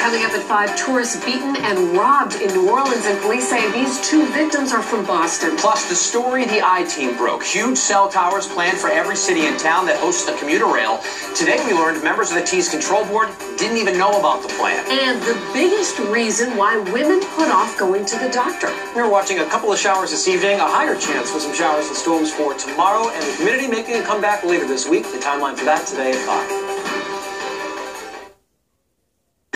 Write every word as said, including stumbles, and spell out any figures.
Coming up at five, tourists beaten and robbed in New Orleans, and police say these two victims are from Boston. Plus, the story the I-Team broke. Huge cell towers planned for every city in town that hosts a commuter rail. Today we learned members of the T's control board didn't even know about the plan. And the biggest reason why women put off going to the doctor. We're watching a couple of showers this evening, a higher chance for some showers and storms for tomorrow, and the humidity making a comeback later this week. The timeline for that today at five.